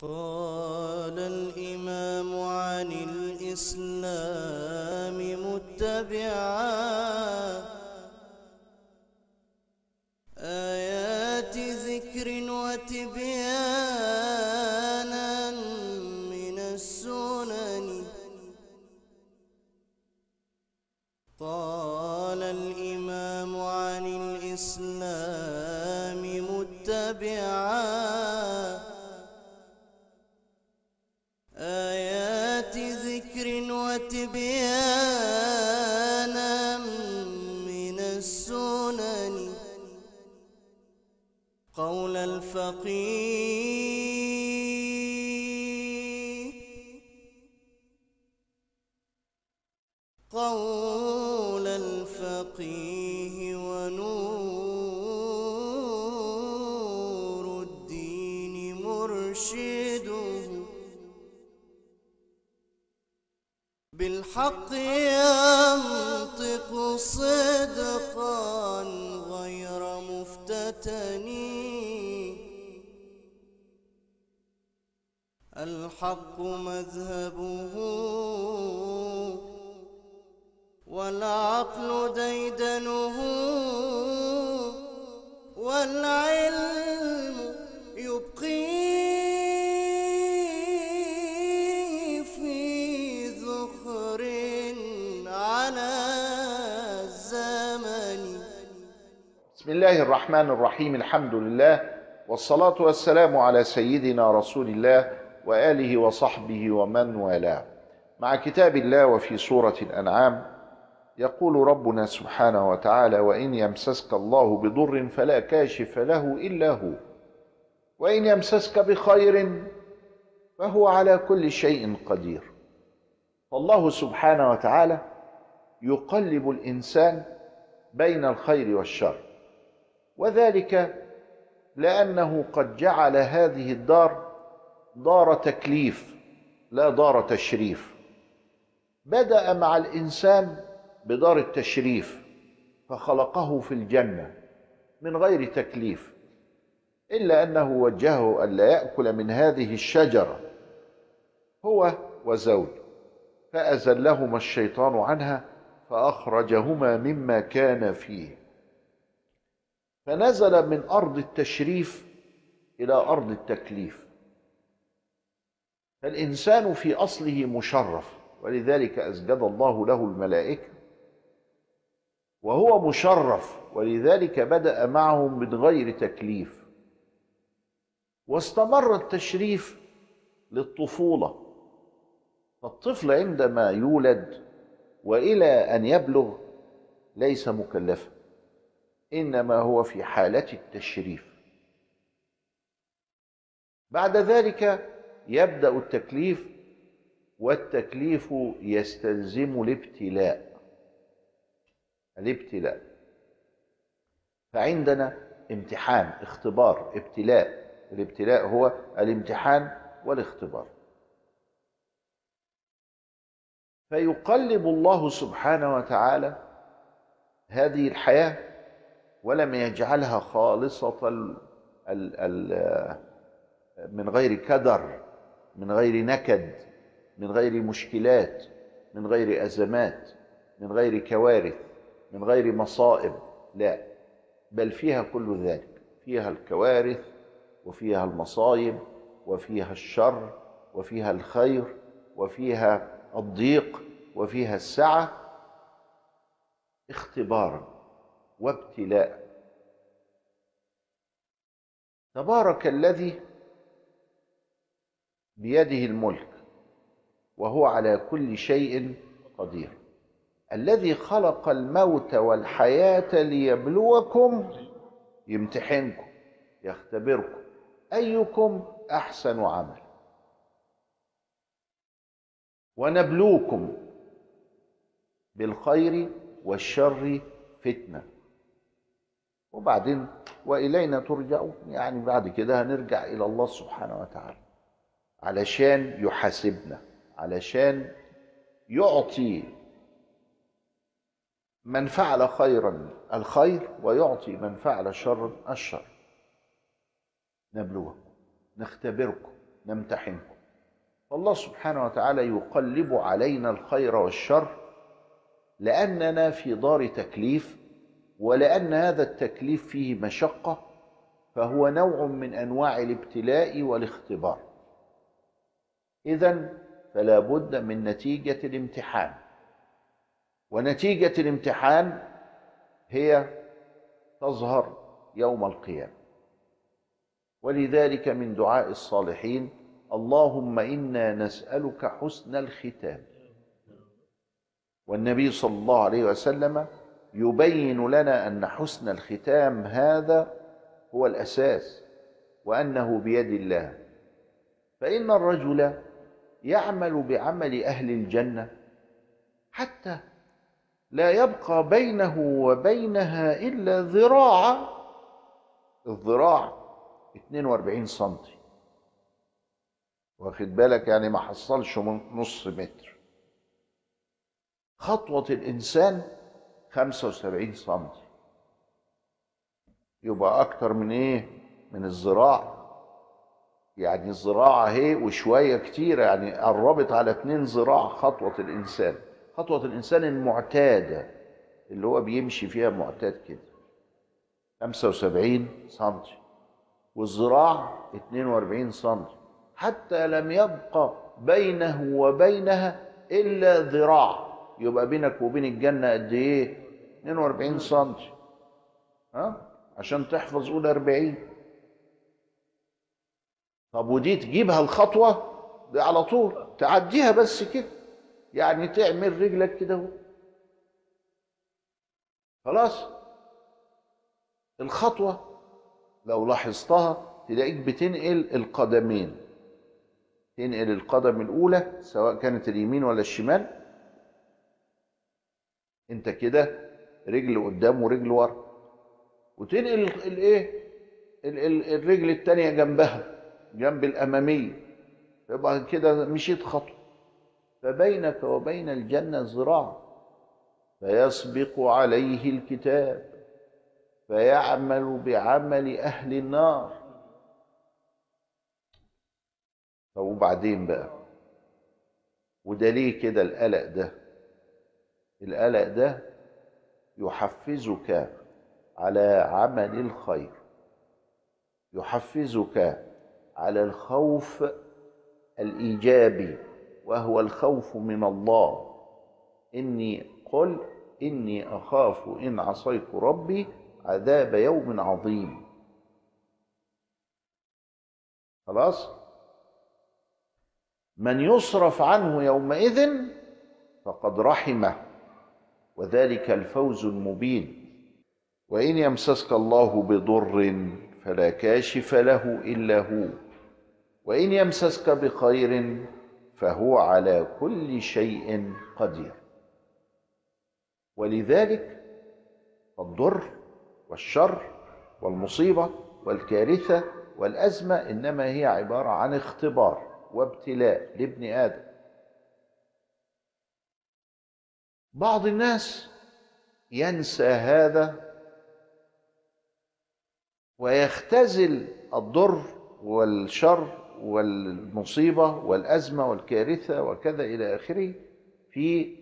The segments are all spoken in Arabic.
قال الإمام عن الإسلام متبعا آيات ذكر وتبيانا من السنن. قال الإمام عن الإسلام متبعا آيات ذكر وتبيانا من السنن. قول الفقيه ونور الدين مرشده بالحق ينطق صدقا غير مفتتن. الحق مذهبه والعقل ديدنه والعلم يبقيه في ذخر على الزمن. بسم الله الرحمن الرحيم. الحمد لله والصلاة والسلام على سيدنا رسول الله وآله وصحبه ومن والاه. مع كتاب الله وفي سورة الأنعام يقول ربنا سبحانه وتعالى: وإن يمسسك الله بضر فلا كاشف له إلا هو وإن يمسسك بخير فهو على كل شيء قدير. فالله سبحانه وتعالى يقلب الإنسان بين الخير والشر، وذلك لأنه قد جعل هذه الدار دار تكليف لا دار تشريف. بدأ مع الإنسان بدار التشريف فخلقه في الجنة من غير تكليف، إلا أنه وجهه ألا يأكل من هذه الشجرة هو وزوجه، فأزلهما الشيطان عنها فأخرجهما مما كان فيه، فنزل من أرض التشريف إلى أرض التكليف. فالإنسان في أصله مشرف، ولذلك أسجد الله له الملائكة، وهو مشرف ولذلك بدأ معهم من غير تكليف، واستمر التشريف للطفولة. فالطفل عندما يولد وإلى أن يبلغ ليس مكلفا، إنما هو في حالة التشريف. بعد ذلك يبدأ التكليف، والتكليف يستلزم الابتلاء. فعندنا امتحان، اختبار، ابتلاء. الابتلاء هو الامتحان والاختبار. فيقلب الله سبحانه وتعالى هذه الحياة ولم يجعلها خالصة من غير كدر، من غير نكد، من غير مشكلات، من غير أزمات، من غير كوارث، من غير مصائب، لا، بل فيها كل ذلك. فيها الكوارث وفيها المصائب وفيها الشر وفيها الخير وفيها الضيق وفيها السعة، اختبارا وابتلاء. تبارك الذي بيده الملك وهو على كل شيء قدير، الذي خلق الموت والحياة ليبلوكم، يمتحنكم، يختبركم أيكم أحسن عمل، ونبلوكم بالخير والشر فتنة، وبعدين وإلينا ترجعون. يعني بعد كده هنرجع إلى الله سبحانه وتعالى علشان يحاسبنا، علشان يعطي من فعل خيرا الخير ويعطي من فعل شرا الشر. نبلوكم، نختبركم، نمتحنكم. فالله سبحانه وتعالى يقلب علينا الخير والشر لأننا في دار تكليف، ولأن هذا التكليف فيه مشقة، فهو نوع من أنواع الابتلاء والاختبار. إذن فلا بد من نتيجة الامتحان، ونتيجة الامتحان هي تظهر يوم القيامة. ولذلك من دعاء الصالحين: اللهم إنا نسألك حسن الختام. والنبي صلى الله عليه وسلم يبين لنا أن حسن الختام هذا هو الأساس، وأنه بيد الله. فإن الرجل يعمل بعمل أهل الجنة حتى لا يبقى بينه وبينها إلا ذراع، الذراع 42 سنتي، واخد بالك؟ يعني ما حصلش نص متر. خطوة الإنسان 75 سنتي، يبقى أكتر من إيه؟ من الذراع. يعني الذراع اهي وشوية كتيرة، يعني قربت على 2 ذراع خطوة الإنسان. خطوة الإنسان المعتادة اللي هو بيمشي فيها معتاد كده 75 سنتي، والذراع 42 سنتي، حتى لم يبقى بينه وبينها إلا ذراع. يبقى بينك وبين الجنة قد إيه؟ 42 سنتي. ها؟ عشان تحفظ قول 40. طب ودي تجيبها الخطوة دي على طول، تعديها بس كده، يعني تعمل رجلك كده اهو، خلاص. الخطوة لو لاحظتها تلاقيك بتنقل القدمين، تنقل القدم الأولى سواء كانت اليمين ولا الشمال، انت كده رجل قدام ورجل ورا، وتنقل الايه الرجل التانية جنبها، جنب الأمامية، يبقى كده مشيت خطوة. فبينك وبين الجنة ذراع، فيسبق عليه الكتاب فيعمل بعمل أهل النار. طب وبعدين بقى، وده ليه كده القلق ده؟ القلق ده يحفزك على عمل الخير، يحفزك على الخوف الإيجابي، وهو الخوف من الله. قل إني أخاف إن عصيت ربي عذاب يوم عظيم. خلاص؟ من يصرف عنه يومئذ فقد رحمه، وذلك الفوز المبين. وإن يمسسك الله بضر فلا كاشف له إلا هو، وإن يمسسك بخير فهو على كل شيء قدير. ولذلك الضر والشر والمصيبة والكارثة والأزمة إنما هي عبارة عن اختبار وابتلاء لابن آدم. بعض الناس ينسى هذا ويختزل الضر والشر والمصيبة والأزمة والكارثة وكذا إلى آخره في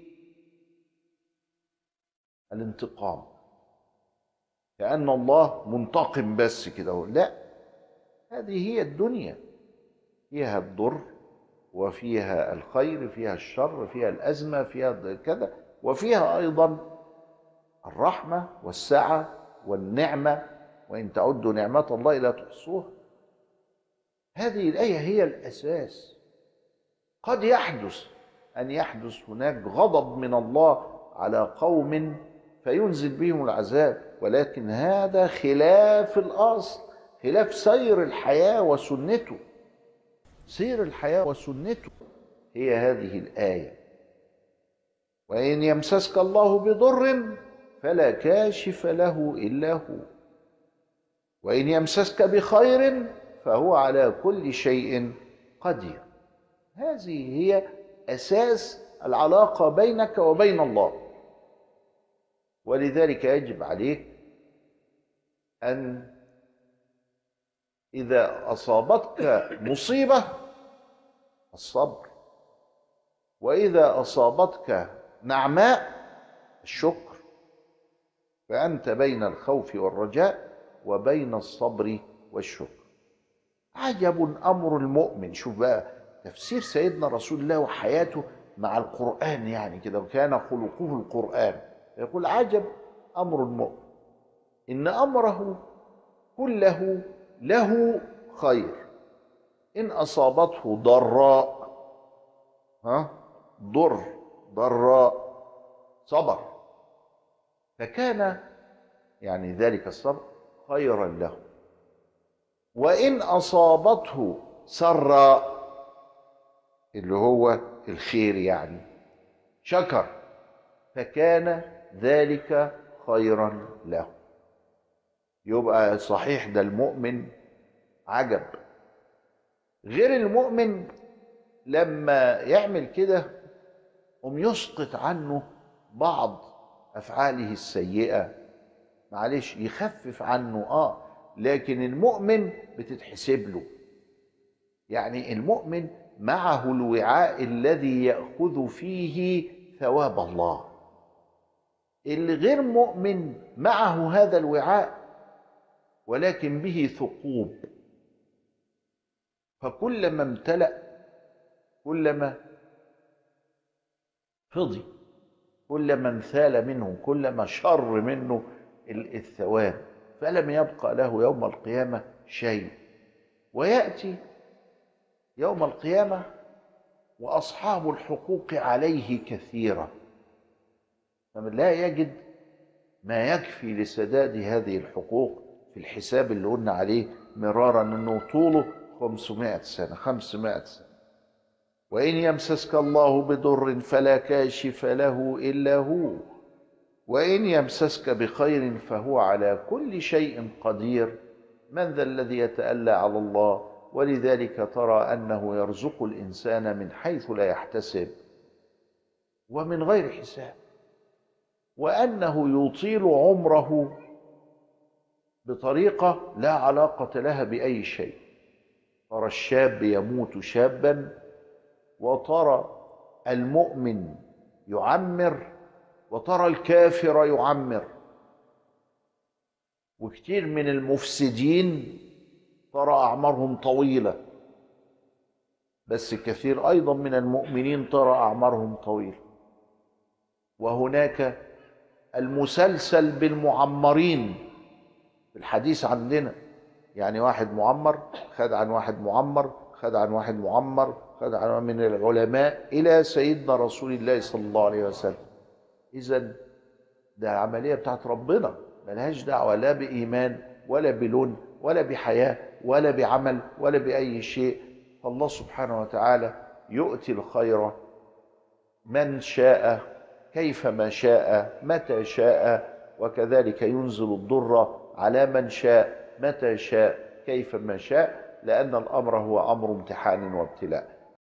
الانتقام، كأن الله منتقم بس كده. لا، هذه هي الدنيا، فيها الضر وفيها الخير، فيها الشر، فيها الأزمة، فيها كذا، وفيها أيضا الرحمة والسعة والنعمة، وإن تعدوا نعمة الله لا تحصوها. هذه الآية هي الأساس. قد يحدث أن يحدث هناك غضب من الله على قوم فينزل بهم العذاب، ولكن هذا خلاف الأصل، خلاف سير الحياة وسنته. سير الحياة وسنته هي هذه الآية: وإن يمسسك الله بضر فلا كاشف له إلا هو، وإن يمسسك بخير فهو على كل شيء قدير. هذه هي أساس العلاقة بينك وبين الله. ولذلك يجب عليك أن إذا أصابتك مصيبة الصبر. وإذا أصابتك نعماء الشكر، فأنت بين الخوف والرجاء وبين الصبر والشكر. عجب أمر المؤمن. شوف بقى تفسير سيدنا رسول الله وحياته مع القرآن، يعني كده وكان خلقه القرآن. يقول عجب أمر المؤمن إن أمره كله له خير، إن أصابته ضراء ضراء صبر، فكان يعني ذلك الصبر خيرا له، وإن أصابته سراء اللي هو الخير يعني شكر، فكان ذلك خيرا له. يبقى صحيح ده المؤمن عجب. غير المؤمن لما يعمل كده يسقط عنه بعض أفعاله السيئة، معلش يخفف عنه لكن المؤمن بتتحسب له. يعني المؤمن معه الوعاء الذي يأخذ فيه ثواب الله. اللي غير مؤمن معه هذا الوعاء ولكن به ثقوب، فكلما امتلأ كلما فضي، كلما انثال منه كلما شر منه الثواب، فلم يبقى له يوم القيامة شيء. ويأتي يوم القيامة وأصحاب الحقوق عليه كثيرة، فمن لا يجد ما يكفي لسداد هذه الحقوق في الحساب اللي قلنا عليه مرارا انه طوله 500 سنة. وإن يمسسك الله بضر فلا كاشف له إلا هو، وإن يمسسك بخير فهو على كل شيء قدير. من ذا الذي يتألى على الله؟ ولذلك ترى أنه يرزق الإنسان من حيث لا يحتسب ومن غير حساب، وأنه يطيل عمره بطريقة لا علاقة لها بأي شيء. ترى الشاب يموت شابا، وترى المؤمن يعمر، وترى الكافر يعمر. وكتير من المفسدين ترى أعمارهم طويلة، بس كثير أيضا من المؤمنين ترى أعمارهم طويلة. وهناك المسلسل بالمعمرين في الحديث عندنا، يعني واحد معمر خد عن واحد معمر خد عن واحد معمر خد عن من العلماء إلى سيدنا رسول الله صلى الله عليه وسلم. إذن ده عملية بتاعت ربنا، ملهاش دعوة لا بإيمان ولا بلون ولا بحياة ولا بعمل ولا بأي شيء. فالله سبحانه وتعالى يؤتي الخير من شاء كيفما شاء متى شاء، وكذلك ينزل الضر على من شاء متى شاء كيفما شاء، لأن الأمر هو أمر امتحان وابتلاء.